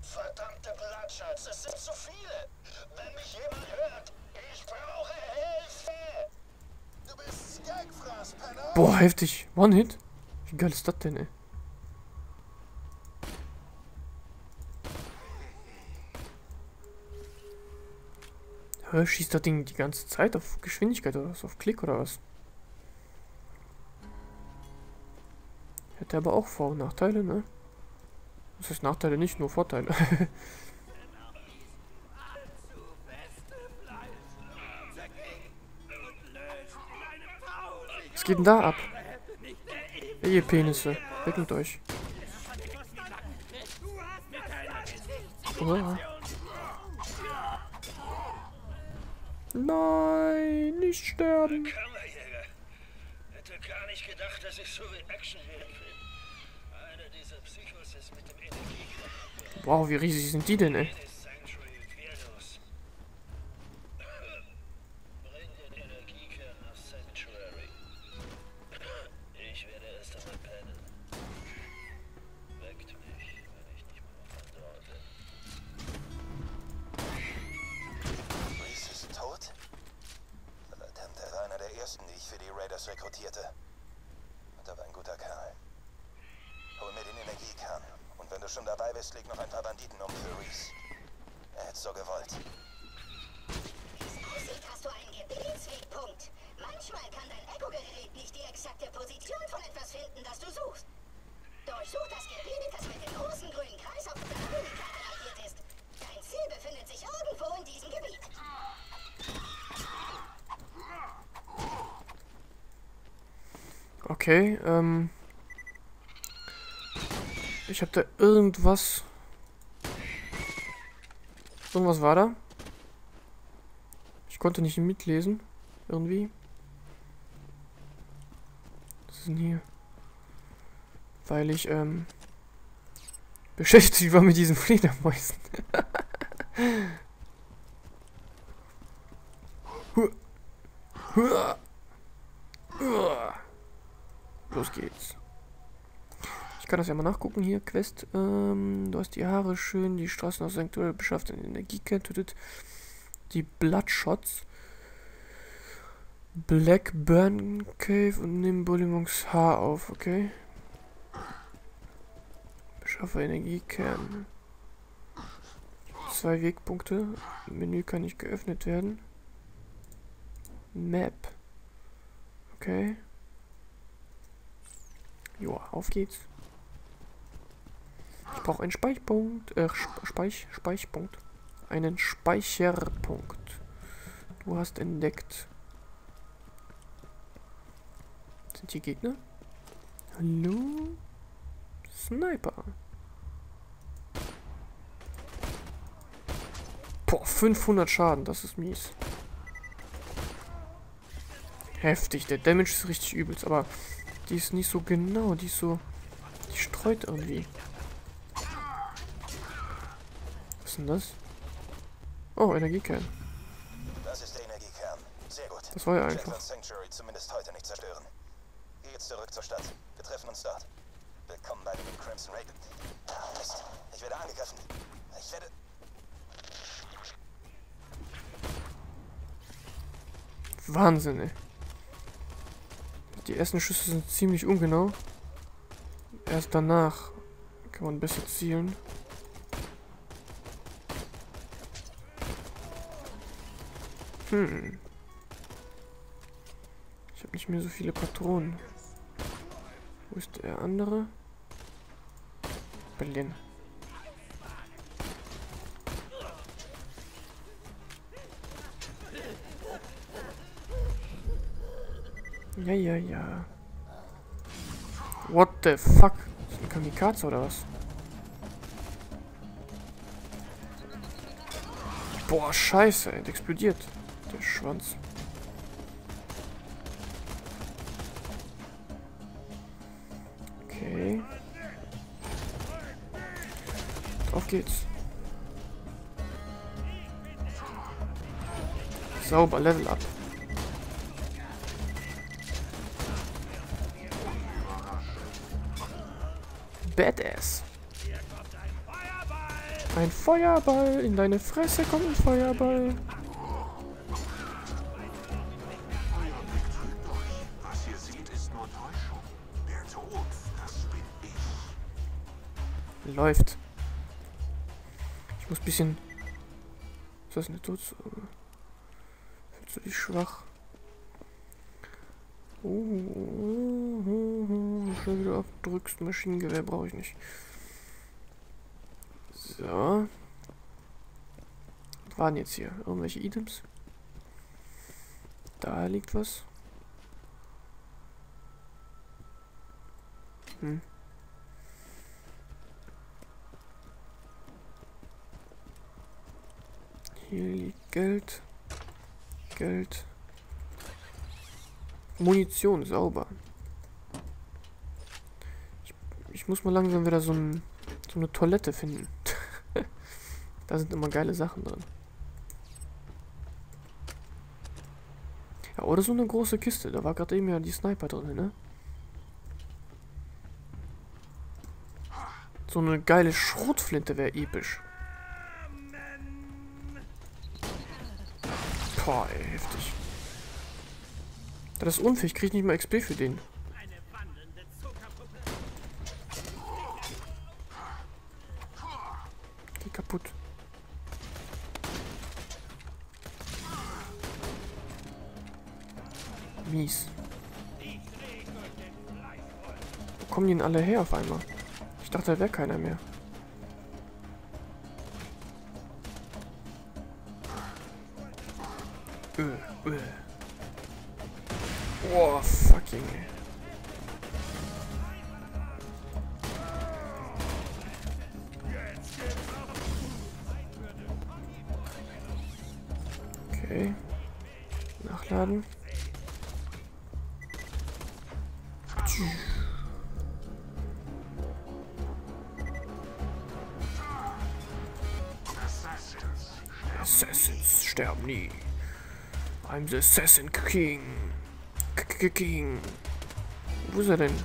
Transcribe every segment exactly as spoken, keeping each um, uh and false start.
Verdammte Bloodshotts, es sind zu viele. Wenn mich jemand hört, ich brauche Hilfe. Du bist Skagfraß, Penner. Boah, heftig. One-Hit? Wie geil ist das denn, ey? Hä, schießt das Ding die ganze Zeit auf Geschwindigkeit oder was? Auf Klick oder was? Hätte aber auch Vor- und Nachteile, ne? Das heißt Nachteile nicht, nur Vorteile. Was geht denn da ab? Ey, ihr Penisse. Weg mit euch. Oh. Nein, nicht sterben. Kammerjäger. Hätte gar nicht gedacht, dass ich so reactionfähig bin. Einer dieser Psychos ist mit dem Energiekern. Wow, wie riesig sind die denn, ey? Sanctuary wehrlos. Bring den Energiekern nach Sanctuary. Ich werde erst einmal pennen. Weckt mich, wenn ich nicht mal von dort bin. Reese ist tot? Verdammt, er war einer der ersten, die ich für die Raiders rekrutierte. Und er war ein guter Kerl. Hol mir den Energiekern. Und wenn du schon dabei bist, leg noch ein paar Banditen um für Reese. Er hätte so gewollt. Wie es aussieht, hast du einen Gebietswegpunkt. Manchmal kann dein Echo-Gerät nicht die exakte Position von etwas finden, das du suchst. Durchsuch das Gebiet, das mit dem großen grünen Kreis auf der Karte markiert ist. Dein Ziel befindet sich irgendwo in diesem Gebiet. Okay, ähm... ich hab da irgendwas... Irgendwas war da. Ich konnte nicht mitlesen. Irgendwie. Was ist denn hier? Weil ich, ähm... beschäftigt war mit diesen Fledermäusen. Los geht's. Ich kann das ja mal nachgucken hier. Quest. Ähm, du hast die Haare schön, die Straßen aus Sanctuary beschafft, eine Energiekern, tötet die Bloodshots. Blackburn Cave und nimm Bullimungs Haar auf, okay? Beschaffe Energiekern. Zwei Wegpunkte. Menü kann nicht geöffnet werden. Map. Okay. Joa, auf geht's. Ich brauche einen Speicherpunkt. Äh, Speich, Speicherpunkt. Einen Speicherpunkt. Du hast entdeckt. Sind hier Gegner? Hallo? Sniper. Boah, fünfhundert Schaden, das ist mies. Heftig, der Damage ist richtig übelst, aber die ist nicht so genau, die ist so... Die streut irgendwie. Was ist denn das? Oh, Energiekern. Das ist der Energiekern. Sehr gut. Das war ja Jeff einfach. wird Sanctuary zumindest heute nicht zerstören. Geh jetzt zurück zur Stadt. Wir treffen uns dort. Willkommen bei den Crimson Raid. Ah, Mist. Ich werde angegriffen. Ich werde... Wahnsinn, ey. Die ersten Schüsse sind ziemlich ungenau. Erst danach kann man besser zielen. Hm. Ich habe nicht mehr so viele Patronen. Wo ist der andere? Berlin. Ja, ja, ja. What the fuck? Ist das ein Kamikaze oder was? Boah, scheiße, ey. Der explodiert. Der Schwanz. Okay. Auf geht's. Sauber, Level up. Badass. Ein Feuerball. In deine Fresse kommt ein Feuerball. Was ihr seht, ist nur Täuschung. Der Tod, das bin ich. Läuft. Ich muss ein bisschen... Ist das eine Todsauge? Fühlst du dich schwach? Oh, schnell wieder abdrückst. Maschinengewehr brauche ich nicht. So. Was waren jetzt hier? Irgendwelche Items? Da liegt was. Hm. Hier liegt Geld. Geld. Munition, sauber. Ich, ich muss mal langsam wieder so, ein, so eine Toilette finden. Da sind immer geile Sachen drin. Ja, oder so eine große Kiste. Da war gerade eben ja die Sniper drin, ne? So eine geile Schrotflinte wäre episch. Boah, ey, heftig. Das ist unfähig, ich krieg nicht mal X P für den. Geh kaputt. Mies. Wo kommen die denn alle her auf einmal? Ich dachte, da wäre keiner mehr. Öh, öh. Oh, fucking. Okay. Nachladen. Assassins sterben nie. I'm the Assassin King. K King. Wo ist er denn?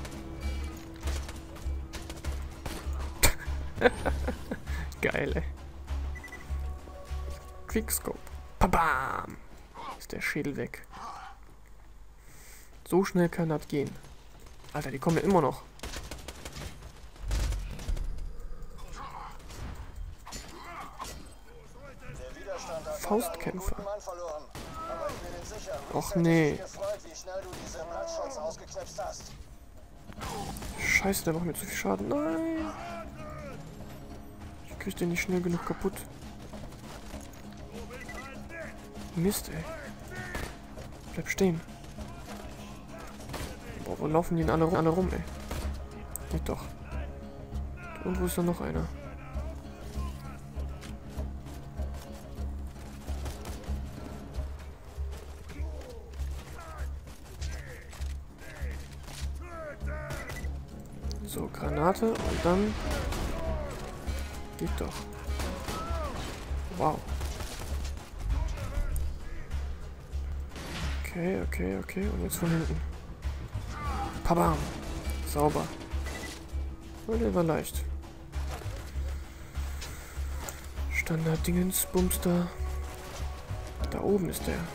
Geil, ey. Quickscope. Pabam! Ist der Schädel weg. So schnell kann das gehen. Alter, die kommen ja immer noch. Faustkämpfer. Och nee. Scheiße, der macht mir zu viel Schaden. Nein. Ich krieg den nicht schnell genug kaputt. Mist, ey. Bleib stehen. Boah, wo laufen die denn alle, alle rum, ey? Geht doch. Und wo ist da noch einer? So, Granate und dann... Geht doch. Wow. Okay, okay, okay. Und jetzt von hinten. Pabam. Sauber. Und der war leicht. Standard-Dingens, Bumster. Da oben ist der.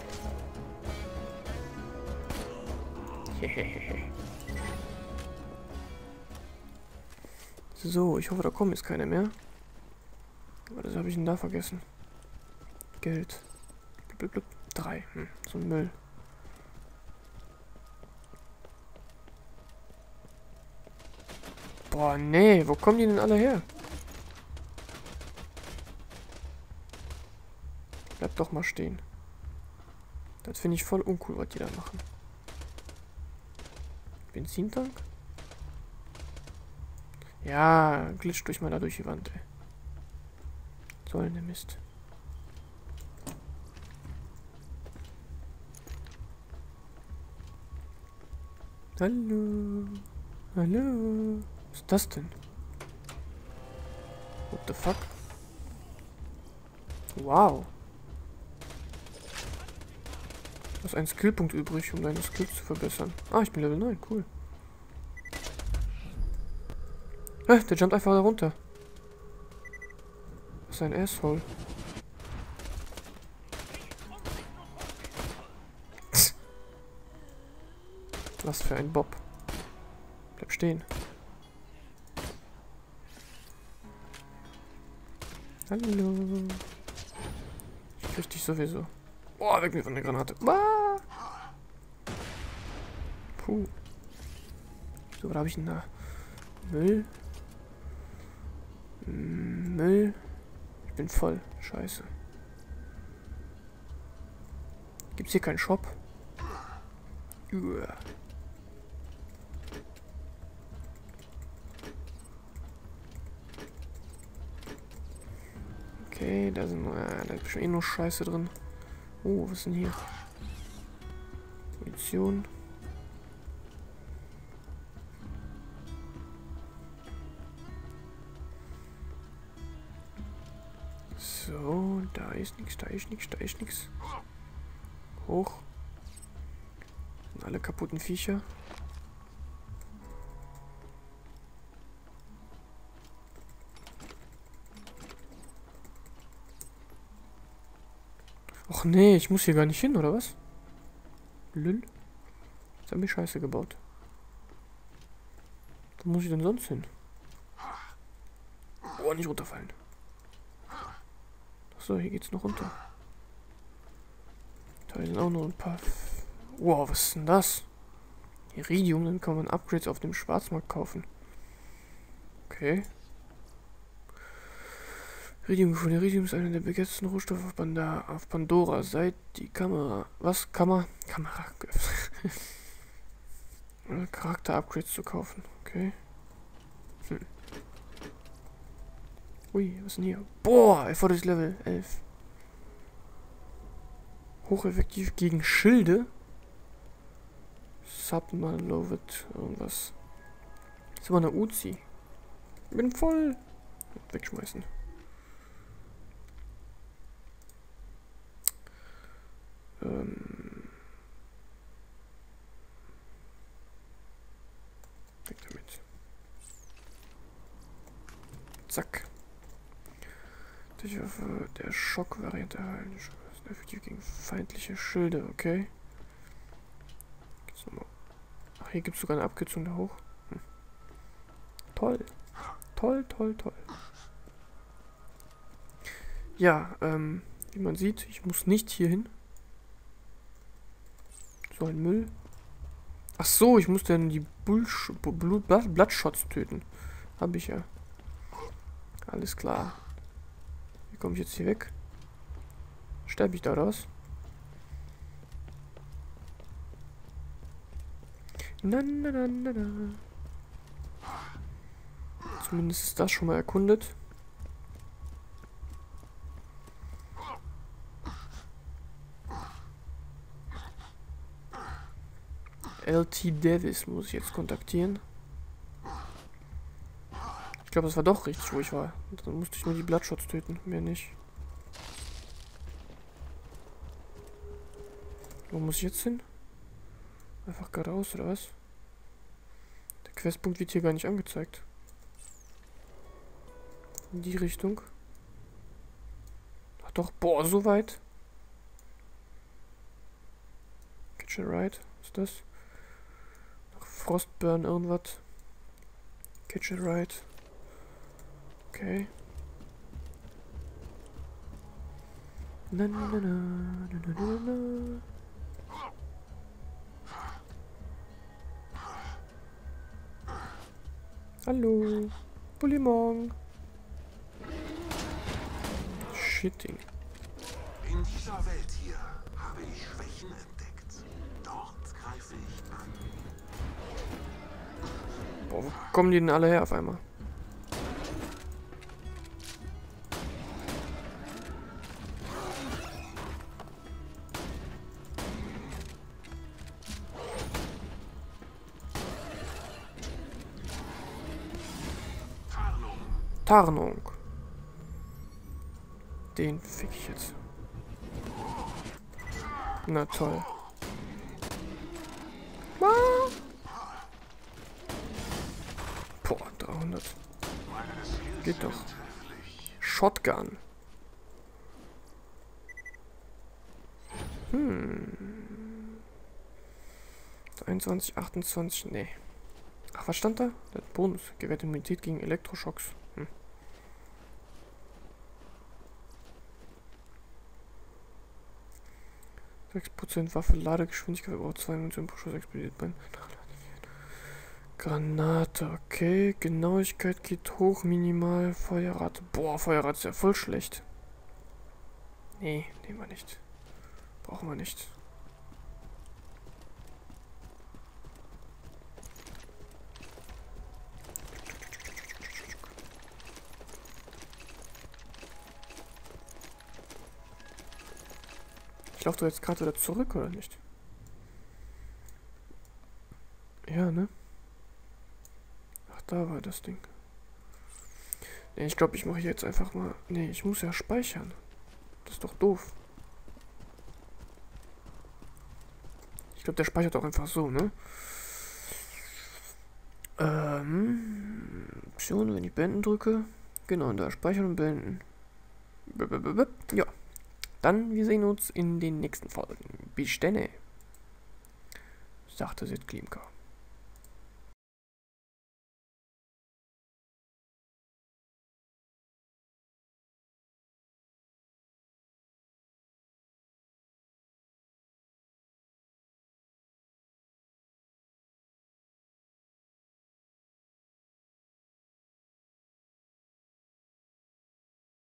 Hehehe. So, ich hoffe, da kommt jetzt keiner mehr. Was habe ich denn da vergessen? Geld. Blub, blub, blub. Drei. Hm, so ein Müll. Boah, nee. Wo kommen die denn alle her? Bleib doch mal stehen. Das finde ich voll uncool, was die da machen. Benzintank? Ja, glitscht durch mal da durch die Wand, ey. Soll ne Mist. Hallo. Hallo. Was ist das denn? What the fuck? Wow. Du hast einen Skillpunkt übrig, um deine Skills zu verbessern. Ah, ich bin Level neun, cool. Äh, der jumpt einfach da runter. Was Was ein Asshole. Was für ein Bob. Bleib stehen. Hallo. Ich krieg dich sowieso. Boah, weg mir von der Granate. Ah. Puh. So, was habe ich denn da? Müll. Müll. Ich bin voll. Scheiße. Gibt's hier keinen Shop? Uah. Okay, da sind äh, da ist schon eh nur Scheiße drin. Oh, was ist denn hier? Munition. So, da ist nichts, da ist nichts, da ist nichts. Hoch. Und alle kaputten Viecher. Och nee, ich muss hier gar nicht hin, oder was? Lül. Jetzt haben wir Scheiße gebaut. Wo muss ich denn sonst hin? Oh, nicht runterfallen. Achso, hier geht's noch runter. Da sind auch noch ein paar... Wow, was ist denn das? Iridium, dann kann man Upgrades auf dem Schwarzmarkt kaufen. Okay. Iridium von Iridium ist einer der bekanntesten Rohstoffe auf, Panda, auf Pandora. Seit die Kamera... Was? Kamera? Kamera... Charakter-Upgrades zu kaufen. Okay. Hm. Ui, was ist denn hier? Boah, erforderliches Level elf. Hocheffektiv gegen Schilde. Submalovet, irgendwas. Das ist aber eine Uzi. Ich bin voll. Wegschmeißen. Ähm. Weg damit. Zack. Ich hoffe, der Schock-Variante erhalten. Effektiv gegen feindliche Schilde, okay. Ach, hier gibt es sogar eine Abkürzung da hoch. Hm. Toll. Toll, toll, toll. Ja, ähm, wie man sieht, ich muss nicht hier hin. So ein Müll. Ach so, ich muss dann die Bullsh Blut Bloodshots töten. Hab ich ja. Alles klar. Wie komme ich jetzt hier weg? Sterbe ich da oder was? Na, na, na, na, na. Zumindest ist das schon mal erkundet. L T Davis muss ich jetzt kontaktieren. Ich glaube, das war doch richtig, wo ich war. Dann musste ich nur die Bloodshots töten, mehr nicht. Wo muss ich jetzt hin? Einfach geradeaus, oder was? Der Questpunkt wird hier gar nicht angezeigt. In die Richtung. Ach doch, boah, so weit. Kitchen Right, was ist das? Nach Frostburn irgendwas. Kitchen Right. Okay. Na na na na na na na na. Hallo. Bullimong. Shitting. In dieser Welt hier habe ich Schwächen entdeckt. Dort greife ich an. Boah, wo kommen die denn alle her auf einmal? Tarnung. Den fick ich jetzt. Na toll. Ah. Boah, dreihundert. Geht doch. Shotgun. Hm. einundzwanzig, achtundzwanzig, nee. Ach, was stand da? Der Bonus. Gewährt Immunität gegen Elektroschocks. Hm. sechs Prozent Waffe, Ladegeschwindigkeit, verbraucht zwei Munition pro Schuss, explodiert beim Granate, okay. Genauigkeit geht hoch, minimal. Feuerrate. Boah, Feuerrate ist ja voll schlecht. Nee, nehmen wir nicht. Brauchen wir nicht. Ich laufe doch jetzt gerade wieder zurück, oder nicht? Ja, ne? Ach, da war das Ding. Ne, ich glaube, ich mache jetzt einfach mal... Ne, ich muss ja speichern. Das ist doch doof. Ich glaube, der speichert auch einfach so, ne? Ähm... Option, wenn ich beenden drücke. Genau, da speichern und beenden. Ja. Dann, wir sehen uns in den nächsten Folgen. Bis dann, sagte Sid Klimka.